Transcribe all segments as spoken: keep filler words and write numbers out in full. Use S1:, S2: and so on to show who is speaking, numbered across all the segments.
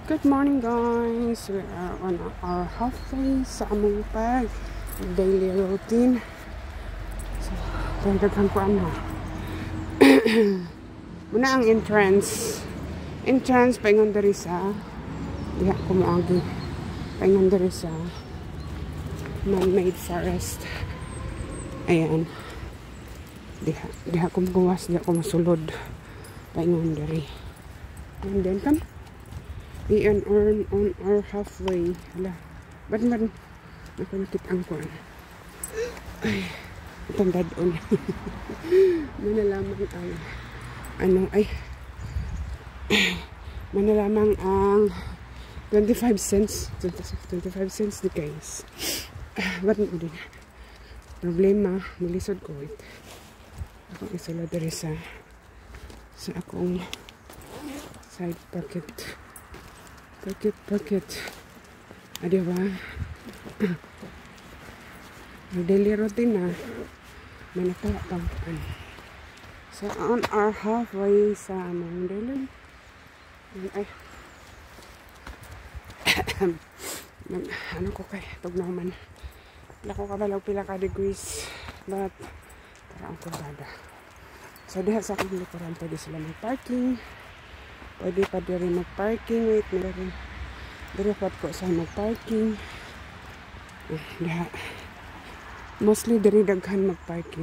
S1: Good morning guys, we are on our halfway sa among pag daily routine. So, dagdagan ko ano. Muna ang entrance. Entrance paingon diri sa diha ko moagi. Paingon diri sa man-made forest. Ayan. Diha, diha ko gawas, diha ko masulod. Paingon diri. And then come. We are on, on our halfway. Hala. Ba't man ako nakitang ko? Ay, itong dadon. Manalaman ang ano ay manalaman ang twenty-five cents. twenty-five cents di guys. Ba't mo din? Problema, nilisod ko. Wait. Akong isulod diri sa sa akong side pocket. Pocket, pocket. Ah, diba? Ang daily routine na. May nakawa pang ano. So, on our halfway sa among daily. Ay. Nag, ano ko kay? Tugnaw man. Pila ko kabalaw pila ka degrees. But, parang ko bada. So, diha sa akong likuran, pwede sila mag-parking. Pwede pa diri mag-parking. Wait, meron. Diri pa ko sa mag-parking. Eh, diha. Mostly diri daghan mag-parking.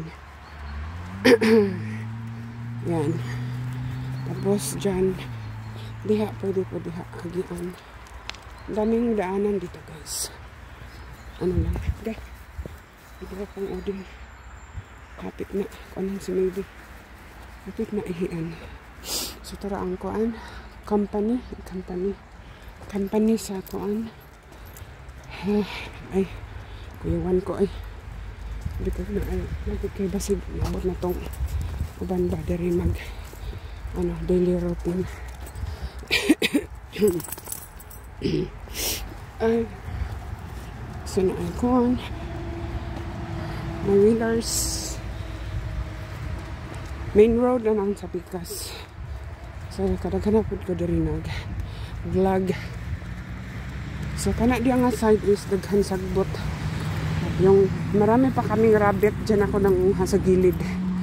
S1: Yan. Tapos dyan, diha, pwede po diha. Agian. Daming daanan dito guys. Ano lang. Okay. Dito pang odin. Kapit na. Kuanan si Maybe. Kapit na ihian. So, tara ang kuan. Company. Company. Company sa kuan. Ay. Kuyawan ko ay. Hindi ko na ay. Lagi kay basig. Nabot na tong uban ba. Dari mag ano, daily routine. Ay. So, na ay kuan. My wheelers. Main road na lang sa Pikas. So, kadaghan po ko diri nag vlog. So, kana diya nga side is daghan sagbot. Yung marami pa kaming rabbit dyan ako nang sa gilid.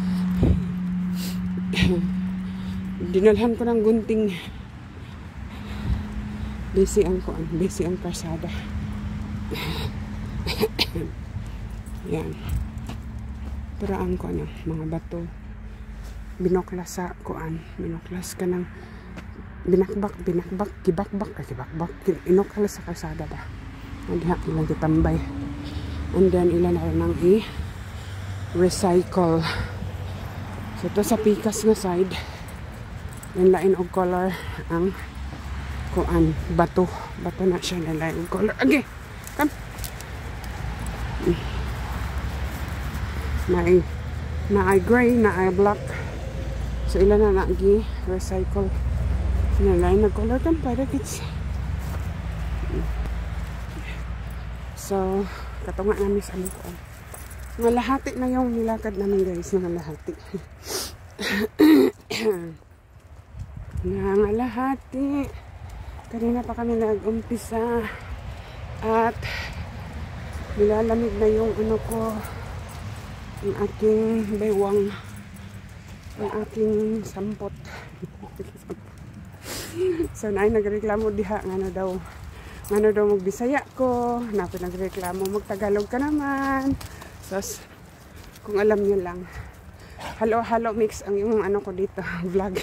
S1: Dinalhan ko ng gunting. Busy ang kuan, busy ang karsada. Yan. Pero ang kuan mga bato. Binoklas sa kuan, binoklas ka ng binakbak, binakbak, kibakbak, ay kibakbak, inoklas sa kalsada ba. And diha ilang kitambay. And then ilan na nang i-recycle. So ito sa Pikas na side, yung lain og color ang kuan, bato. Bato na siya na lain og color. Okay, come. Na ay, na ay gray, na ay black. So, ilan na nagi recycle. Sinalay na color kan para kids. So, katunga namin sa ano ko. Mga lahati na yung nilakad namin guys. Mga lahati. Mga lahati. Kanina pa kami nag-umpisa. At nilalamig na yung ano ko. Yung aking baywang. Ang aking sampot. So, naay nagreklamo diha. Ngano daw. Ngano daw magbisaya ko. Napi nagreklamo. Magtagalog ka naman. So, kung alam nyo lang. Halo-halo mix ang yung ano ko dito. Vlog.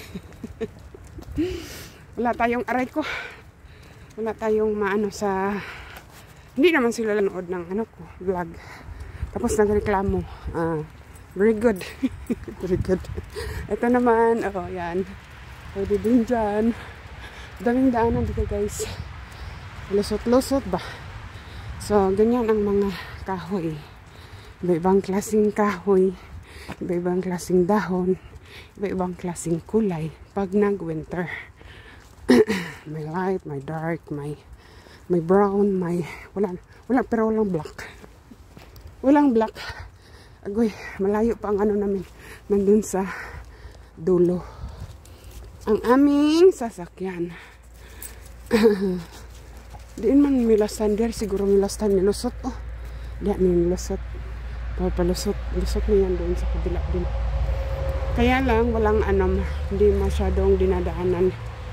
S1: Wala tayong aray ko. Wala tayong maano sa... Hindi naman sila lanood ng ano ko. Vlog. Tapos nagreklamo. Ah... Very good. Very good. Ito naman, oh, yan. Pwede din dyan. Daming daanan dito, guys. Lusot-lusot ba? So, ganyan ang mga kahoy. Iba-ibang klaseng kahoy. Iba-ibang klaseng dahon. Iba-ibang klaseng kulay. Pag nag-winter. May light, may dark, may may brown, may... Wala, wala, pero walang black. Walang black. Agoy, malayo pa ang ano namin. Nandun sa dulo. Ang aming sasakyan. Diin man milastan der siguro milastan nilusot oh. Diyan nilusot. Papalusot, lusot niyan doon sa kabila din. Kaya lang walang ano, hindi masyadong dinadaanan.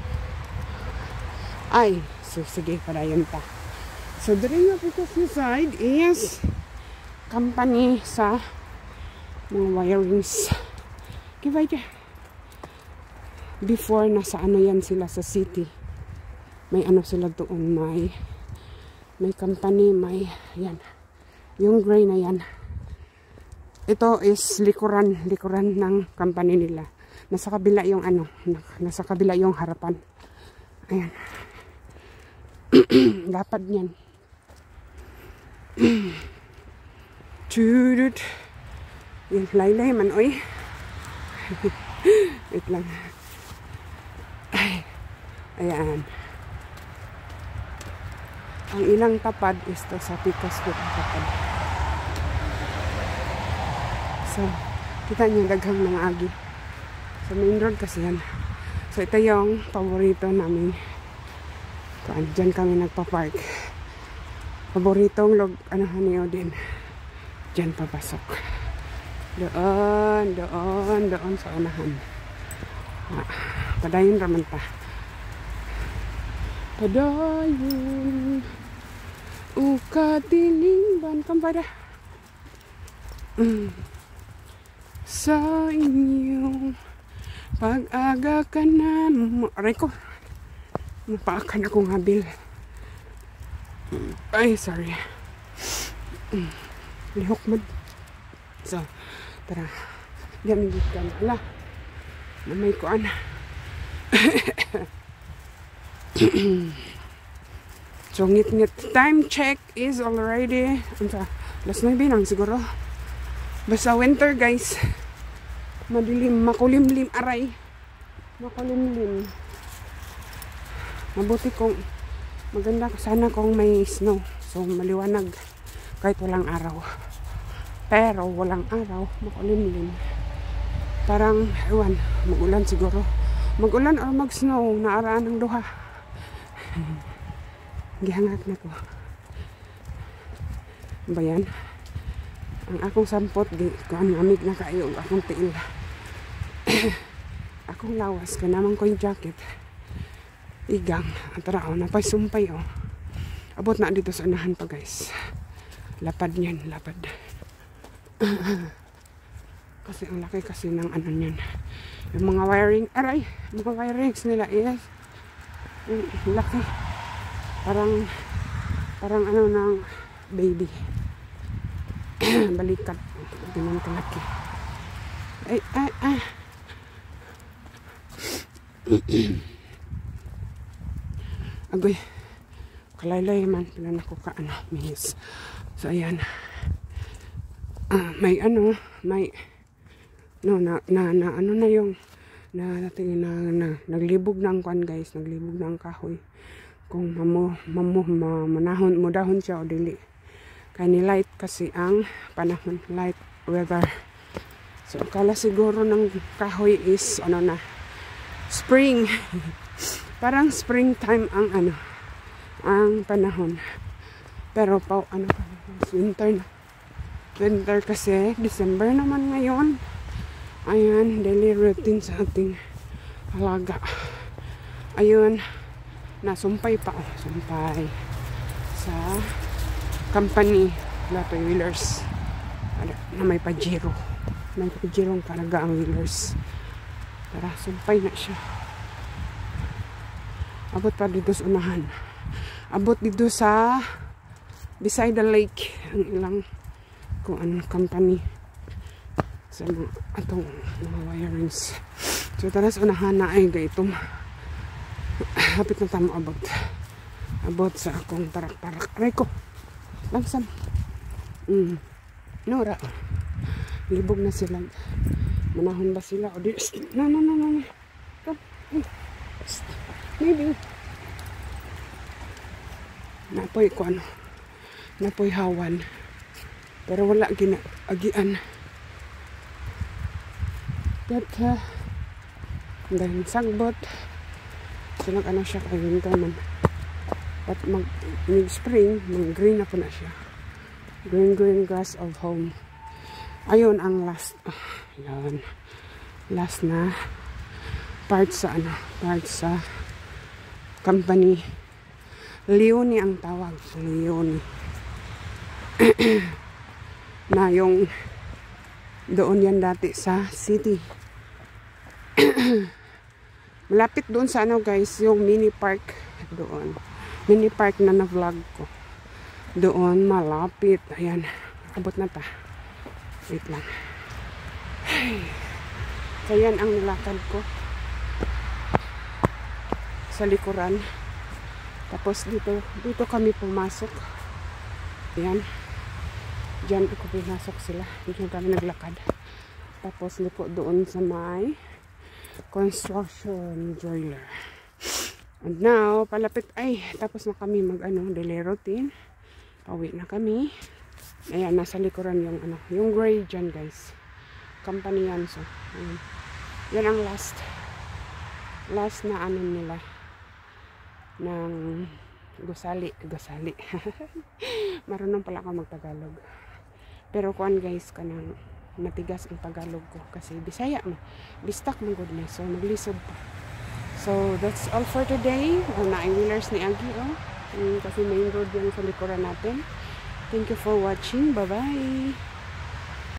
S1: Ay, so sige padayon ta. So diri nga po side is company sa mga wirings. Kibay ka. Before nasa ano yan sila sa city. May ano sila doon, may may company, may yan. Yung gray na yan. Ito is likuran, likuran ng company nila. Nasa kabila yung ano, nasa kabila yung harapan. Ayan. Dapat yan. Chudut. Yung laylay man, oy. Wait lang. Ay. Ayan. Ang ilang tapad is to sa Picos Food tapad. So, kita niyo daghang mga agi. Sa main road kasi yan. So, ito yung paborito namin. Kung dyan kami nagpa-park. Paboritong log, ano niyo din. Dyan papasok. Doon, doon, doon sa unahan. Ah, padayon raman ta. Padayon. Ukatiling ban kampada. Mm. Sa inyong pag-aga ka na aray ko napaakan akong habil. Ay sorry. Mm. Lihok man. So tara gamit ka na na may kuan. So ngit-ngit time check is already anta alas nine lang siguro. Basta winter guys. Madilim, makulimlim aray. Makulimlim. Mabuti kung maganda sana kung may snow. So maliwanag kahit walang araw. Pero walang araw, makulimlim. Parang ewan, mag-ulan siguro. Mag-ulan or mag-snow, naaraan ng duha. Gihangak na ko. Bayan. Ang akong sampot, di ko ang amig na kayo, ang akong tiil. Akong lawas, ka naman ko yung jacket. Igang, at tara, napay sumpay, oh. Abot na dito sa unahan pa, guys. Lapad niyan, lapad. Kasi ang laki kasi ng ano niyan. Yung mga wiring, aray, mga wirings nila is, yung laki. Parang, parang ano ng baby. Balikat. Ganun kalaki. Ay, ay, ay. Agoy. Kalaylay man. Pila na ko ka, ano, minis. So, ayan. Uh, may ano, may, no, na, na, na, ano na yung, na, natin, na, na, naglibog ng kwan, guys. Naglibog ng kahoy. Kung mamu, mamu, ma, manahon, mudahon siya o dili. Kaya ni-light kasi ang panahon, light weather. So, akala siguro ng kahoy is, ano na, spring. Parang springtime ang, ano, ang panahon. Pero, pa, ano, winter na. Winter kasi, December naman ngayon. Ayan, daily routine sa ating halaga. Ayun, nasumpay pa, oh, sumpay. Sa company Lato Wheelers na may Pajero, may Pajero talaga ang wheelers. Tara, sumpay na siya. Abot pa dito sa unahan, abot dito sa beside the lake ang ilang kung anong company sa mga atong mga wirings. So tara sa unahan na ay gaytom. Hapit na tamo abot abot sa akong tarak-tarak aray ko langsam. Mm. Nora. Libog na sila. Manahon ba sila? O di, no, no, no, no. Come. Hey. Maybe. Napoy ko ano. Napoy hawan. Pero wala ginaagian. But, uh, dahil sagbot. So, nag-ano siya kay winter man. But mag spring, mag green na po na siya. Green green grass of home. Ayun ang last. Uh, yun. Last na part sa ano, part sa company. Leone ang tawag. Leone. Na yung doon yan dati sa city. Malapit doon sa ano guys, yung mini park doon. Mini park na na-vlog ko. Doon malapit. Ayan. Abot na ta. Wait lang. So yan ang nilakad ko. Sa likuran. Tapos dito, dito kami pumasok. Ayan. Diyan ko pinasok sila. Diyan kami naglakad. Tapos liko doon sa may construction joiler. And now, palapit, ay, tapos na kami mag, ano, daily routine. Pauwi na kami. Ayan, nasa likuran yung, ano, yung gray dyan, guys. Company yan, so. Ayan. Yan ang last. Last na, ano nila. Ng gusali. Gusali. Marunong pala ako magtagalog. Pero kuan guys, kanang matigas ang Tagalog ko kasi Bisaya mo. Bistak mo good na. So naglisod pa. So that's all for today. Oh, na wheelers ni Agi oh. Um, kasi main road yan sa likuran natin. Thank you for watching. Bye bye.